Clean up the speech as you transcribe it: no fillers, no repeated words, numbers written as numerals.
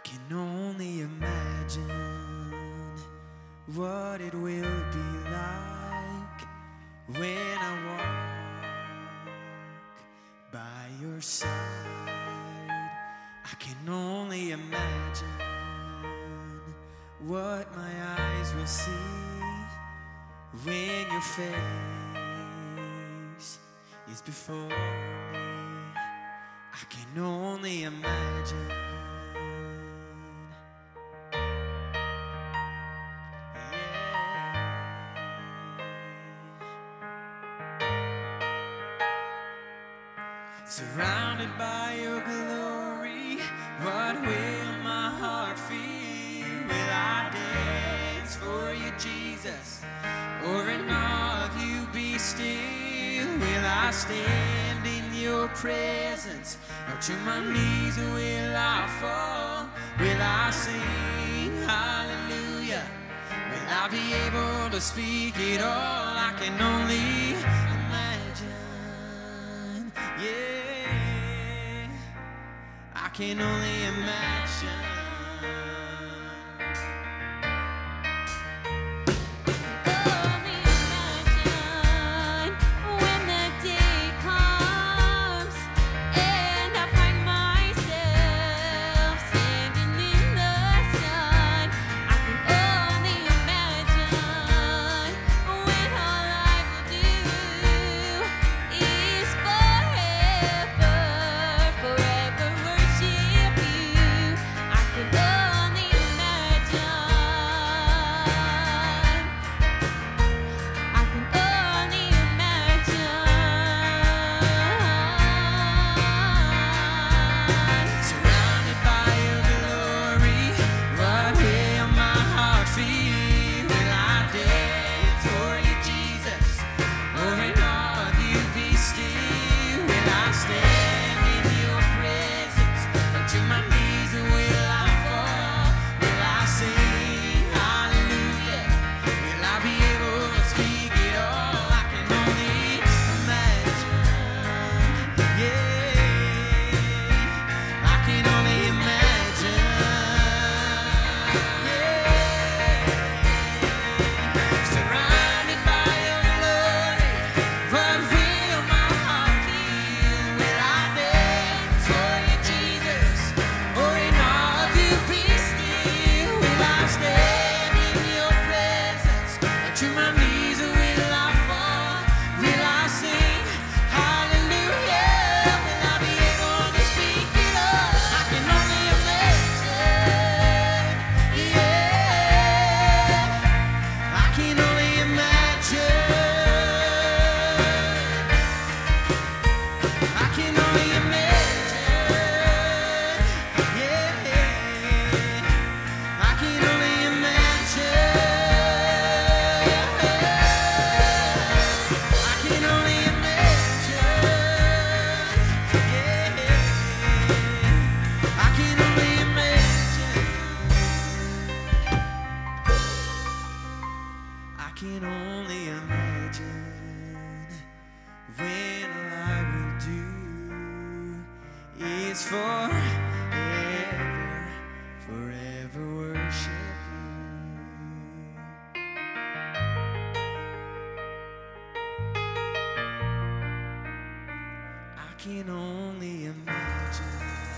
can only imagine what it will be like when I walk by your side. I can only imagine what my eyes will see when your face is before me. I can only imagine. Surrounded by your glory, what will my heart feel? Will I dance for you, Jesus, or in awe of you be still? Will I stand in your presence, or to my knees will I fall? Will I sing hallelujah? Will I be able to speak it all? I can only imagine, yeah. I can only imagine. I can only imagine when all I will do is forever, forever worship you. I can only imagine.